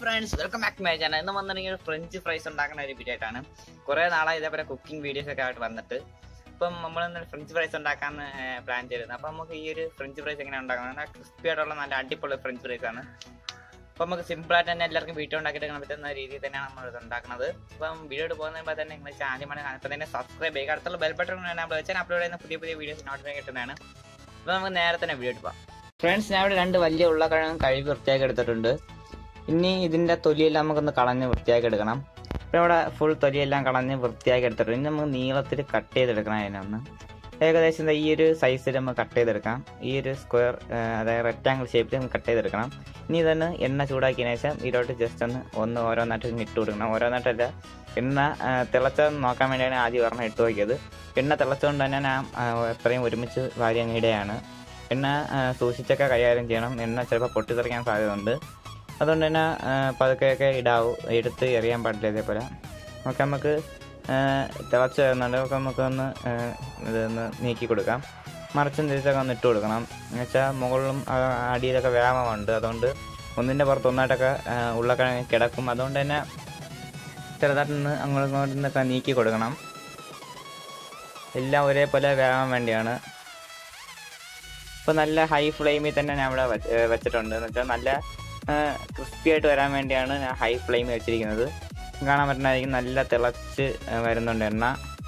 friends, welcome back to my channel. ഇന്ന് വന്നിട്ടുണ്ടെങ്കിൽ French fries ഉണ്ടാക്കുന്ന ഒരു വീഡിയോ ആയിട്ടാണ്. കുറേ നാളായി ഇതേപോലെ കുക്കിംഗ് വീഡിയോസ് ഒക്കെ ആയിട്ട് വന്നിട്ട് ഇപ്പം നമ്മൾ ഫ്രഞ്ച് ഫ്രൈസ് ഉണ്ടാക്കാമെന്ന് പ്ലാൻ ചെയ്തിരുന്നത്. അപ്പം നമുക്ക് ഈ ഒരു ഫ്രഞ്ച് ഫ്രൈസ് എങ്ങനെ ഉണ്ടാക്കുന്നത് ക്രിസ്പി ആയിട്ടുള്ള നല്ല അടിപൊളി ഫ്രഞ്ച് ഫ്രൈസ് ആണ്. അപ്പം നമുക്ക് സിമ്പിളായിട്ട് തന്നെ എല്ലാവർക്കും വീട്ടിൽ ഉണ്ടാക്കിയെടുക്കാൻ പറ്റുന്ന രീതിയിൽ തന്നെയാണ് നമ്മൾ ഇത് ഉണ്ടാക്കുന്നത്. അപ്പം വീഡിയോ പോകുന്നതിന് തന്നെ നിങ്ങൾ ആദ്യമാണ് കാണുമ്പോൾ തന്നെ സബ്സ്ക്രൈബ് ചെയ്യുക. അടുത്തുള്ള ബെൽ ബട്ടൺ നമ്മൾ വെച്ചാൽ അപ്ലോഡ് ചെയ്യുന്ന പുതിയ പുതിയ വീഡിയോസ് നോട്ടിഫിക്കേഷൻ കിട്ടുന്നതാണ്. അപ്പോൾ നമുക്ക് നേരെ തന്നെ വീഡിയോ എടുക്കാം. ഫ്രണ്ട്സ്, ഞാൻ ഇവിടെ 2 വലിയ ഉരുളക്കിഴങ്ങ് കഴുകി വൃത്തിയാക്കി എടുത്തിട്ടുണ്ട്. ഇനി ഇതിൻ്റെ തൊലിയെല്ലാം നമുക്കൊന്ന് കളഞ്ഞ് വൃത്തിയാക്കി എടുക്കണം. അപ്പോൾ ഇവിടെ ഫുൾ തൊലിയെല്ലാം കളഞ്ഞ് വൃത്തിയാക്കി എടുത്തിട്ടുണ്ട്. ഇനി നമുക്ക് നീളത്തിൽ കട്ട് ചെയ്തെടുക്കണം. അതിനൊന്ന് ഏകദേശം ഈ ഒരു സൈസിൽ നമുക്ക് കട്ട് ചെയ്തെടുക്കാം. ഈ ഒരു സ്ക്വയർ അതായത് റെക്റ്റാങ്കിൾ ഷേപ്പിൽ നമുക്ക് കട്ട് ചെയ്തെടുക്കണം. ഇനി ഇതൊന്ന് എണ്ണ ചൂടാക്കിയതിനു ശേഷം ഇതിലോട്ട് ജസ്റ്റ് ഒന്ന് ഓരോന്നായിട്ട് ഇട്ട് കൊടുക്കണം. ഓരോന്നായിട്ടല്ല, എണ്ണ തിളച്ചതെന്ന് നോക്കാൻ വേണ്ടിയാണ് ആദ്യം ഒരെണ്ണം ഇട്ട് നോക്കിയത്. എണ്ണ തിളച്ചുകൊണ്ട് തന്നെ ഞാൻ എത്രയും ഒരുമിച്ച് വാരി അങ്ങ് ഇടുകയാണ്. എണ്ണ സൂക്ഷിച്ചൊക്കെ കൈകാര്യം ചെയ്യണം. എണ്ണ ചിലപ്പോൾ പൊട്ടിത്തെറിക്കാൻ സാധ്യതയുണ്ട്. അതുകൊണ്ട് തന്നെ പതുക്കെയൊക്കെ എടുത്ത് എറിയാൻ പാടില്ല. ഇതേപോലെ നമുക്ക് തിളച്ച് വരുന്നുണ്ട്. നമുക്കൊന്ന് ഇതൊന്ന് നീക്കി കൊടുക്കാം. മറിച്ചും തിരിച്ചൊക്കെ ഒന്ന് ഇട്ട് കൊടുക്കണം. എന്ന് വെച്ചാൽ മുകളിലും അടിയിലൊക്കെ വ്യാപമുണ്ട്. അതുകൊണ്ട് ഒന്നിൻ്റെ പുറത്ത് ഒന്നായിട്ടൊക്കെ ഉരുളക്കിഴങ്ങ് കിടക്കും. അതുകൊണ്ട് തന്നെ ചെറുതായിട്ടൊന്ന് അങ്ങോട്ടും നിന്നൊക്കെ നീക്കി കൊടുക്കണം. എല്ലാം ഒരേപോലെ വേകാൻ വേണ്ടിയാണ്. ഇപ്പോൾ നല്ല ഹൈ ഫ്ലെയിമിൽ തന്നെ ഞാൻ ഇവിടെ വെച്ചിട്ടുണ്ട്. എന്ന് വെച്ചാൽ നല്ല ക്രിസ്പി ആയിട്ട് വരാൻ വേണ്ടിയാണ് ഞാൻ ഹൈ ഫ്ലെയിമിൽ വെച്ചിരിക്കുന്നത്. കാണാൻ പറ്റുന്നതായിരിക്കും നല്ല തിളച്ച് വരുന്നുണ്ട് എണ്ണ.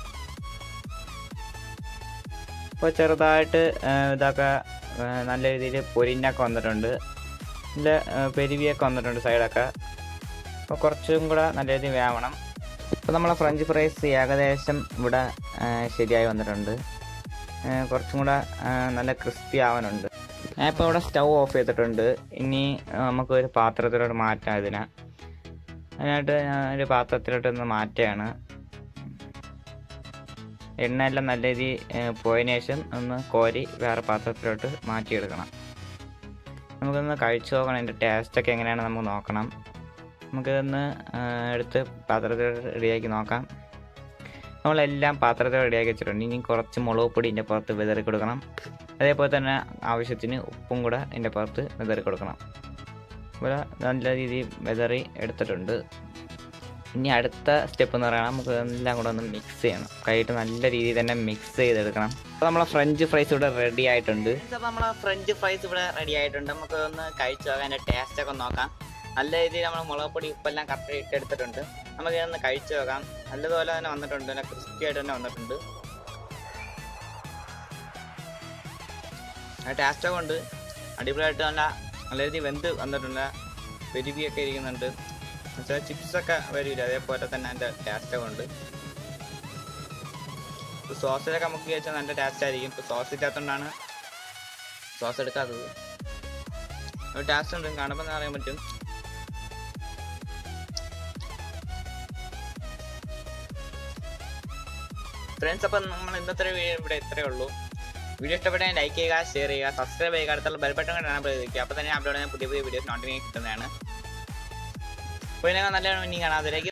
ഇപ്പോൾ ചെറുതായിട്ട് ഇതൊക്കെ നല്ല രീതിയിൽ പൊരിഞ്ഞൊക്കെ വന്നിട്ടുണ്ട്. നല്ല പെരുവിയൊക്കെ വന്നിട്ടുണ്ട് സൈഡൊക്കെ. അപ്പോൾ കുറച്ചും കൂടെ നല്ല രീതിയിൽ വേവണം. ഇപ്പോൾ നമ്മളെ ഫ്രഞ്ച് ഫ്രൈസ് ഏകദേശം ഇവിടെ ശരിയായി വന്നിട്ടുണ്ട്. കുറച്ചും കൂടെ നല്ല ക്രിസ്പി ആവാനുണ്ട്. ഞാൻ ഇപ്പോൾ ഇവിടെ സ്റ്റൗ ഓഫ് ചെയ്തിട്ടുണ്ട്. ഇനി നമുക്ക് ഒരു പാത്രത്തിലോട്ട് മാറ്റാം. അതിനായിട്ട് ഞാൻ ഒരു പാത്രത്തിലോട്ടൊന്ന് മാറ്റുകയാണ്. എണ്ണയെല്ലാം നല്ല രീതിയിൽ പോയതിനു ശേഷം ഒന്ന് കോരി വേറെ പാത്രത്തിലോട്ട് മാറ്റിയെടുക്കണം. നമുക്കൊന്ന് കഴിച്ചു നോക്കണം. അതിൻ്റെ ടേസ്റ്റൊക്കെ എങ്ങനെയാണെന്ന് നമുക്ക് നോക്കണം. നമുക്കിതൊന്ന് എടുത്ത് പാത്രത്തിലോട്ട് റെഡിയാക്കി നോക്കാം. നമ്മളെല്ലാം പാത്രത്തിൽ റെഡിയാക്കി വെച്ചിട്ടുണ്ട്. ഇനി കുറച്ച് മുളക് പൊടി ഇതിൻ്റെ പുറത്ത് വിതറി കൊടുക്കണം. അതേപോലെ തന്നെ ആവശ്യത്തിന് ഉപ്പും കൂടെ ഇതിൻ്റെ പുറത്ത് വിതറി കൊടുക്കണം. ഇവിടെ നല്ല രീതിയിൽ വിതറി എടുത്തിട്ടുണ്ട്. ഇനി അടുത്ത സ്റ്റെപ്പ് എന്ന് പറയുന്നത് നമുക്ക് എല്ലാം കൂടെ ഒന്ന് മിക്സ് ചെയ്യണം. കൈയിട്ട് നല്ല രീതിയിൽ തന്നെ മിക്സ് ചെയ്തെടുക്കണം. അപ്പോൾ നമ്മളെ ഫ്രഞ്ച് ഫ്രൈസ് ഇവിടെ റെഡി ആയിട്ടുണ്ട്. അപ്പോൾ നമ്മളെ ഫ്രഞ്ച് ഫ്രൈസ് ഇവിടെ റെഡി ആയിട്ടുണ്ട്. നമുക്ക് ഒന്ന് കഴിച്ചു നോക്കാം. അതിൻ്റെ ടേസ്റ്റൊക്കെ നോക്കാം. നല്ല രീതിയിൽ നമ്മൾ മുളക് പൊടി ഉപ്പെല്ലാം കറക്റ്റ് ഇട്ടെടുത്തിട്ടുണ്ട്. നമുക്ക് ഇതൊന്ന് കഴിച്ചു നോക്കാം. നല്ലതുപോലെ തന്നെ വന്നിട്ടുണ്ട്. നല്ല ക്രിസ്പി ആയിട്ട് തന്നെ വന്നിട്ടുണ്ട്. ടേസ്റ്റൊക്കെ ഉണ്ട്. അടിപൊളിയായിട്ട് നല്ല രീതിയിൽ വെന്ത് വന്നിട്ടുണ്ട്. പെരുവിയൊക്കെ ഇരിക്കുന്നുണ്ട്. എന്നുവെച്ചാൽ ചിപ്സൊക്കെ വരില്ല, അതേപോലെ തന്നെ അതിൻ്റെ ടേസ്റ്റൊക്കെ ഉണ്ട്. ഇപ്പോൾ സോസിലൊക്കെ നമുക്ക് കഴിച്ചാൽ നല്ല ടേസ്റ്റ് ആയിരിക്കും. ഇപ്പോൾ സോസ് ഇല്ലാത്തതുകൊണ്ടാണ് സോസ് എടുക്കാത്തത്. ഒരു ടേസ്റ്റ് ഉണ്ട്, കാണുമ്പോൾ അറിയാൻ പറ്റും. ഫ്രണ്ട്സ്, അപ്പം നമ്മൾ ഇന്നത്തെ വീഡിയോ ഇവിടെ ഇത്രയേ ഉള്ളൂ. വീഡിയോ ഇഷ്ടപ്പെട്ടാൽ ലൈക്ക് ചെയ്യുക, ഷെയർ ചെയ്യുക, സബ്സ്ക്രൈബ് ചെയ്യുക. അടുത്തുള്ള ബെൽ ബട്ടൺ കാണാൻ പ്രതീക്ഷിക്കുക. അപ്പോൾ തന്നെ അപ്ലോഡ് ചെയ്യുന്ന പുതിയ പുതിയ വീഡിയോസ് നോട്ടിഫിക്കേഷൻ കിട്ടുന്നതാണ്. അപ്പോൾ ഇതിനകം നല്ലതാണ് ഇനി കാണാം. അതിലേക്ക്